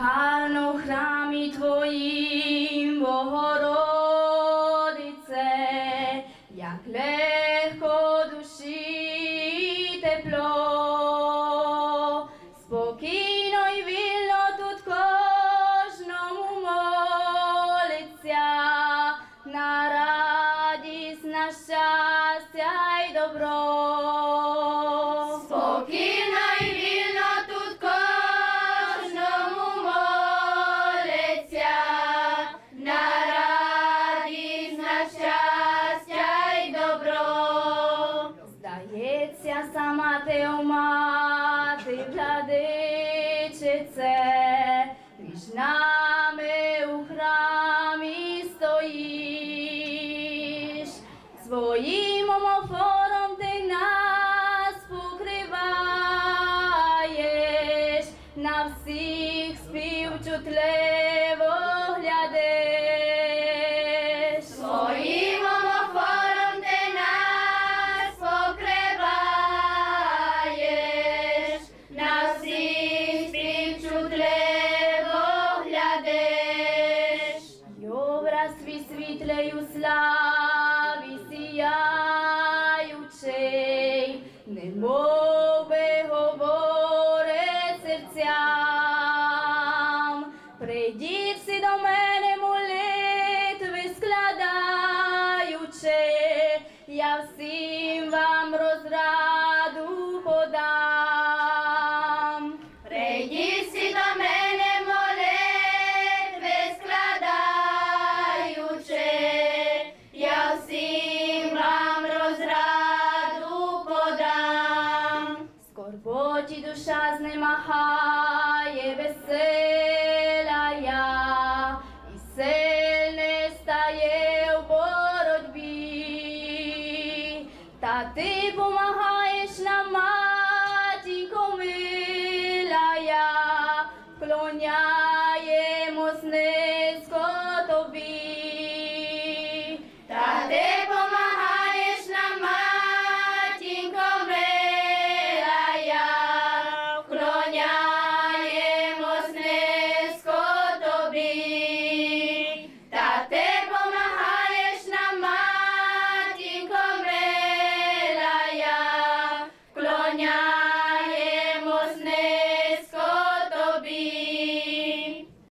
Гарно в храмі Твоїм, Богородице, як легко душі тепло, спокійно й вільно тут кожному молиться, на радість, на щастя й добро. Спокійно й вільно тут кожному молиться, на радість, на щастя й добро. Здається, сама ти, о мати, владичице, між нами у храмі стоїш, своїм омофором ти нас покриваєш, на всіх співчутливих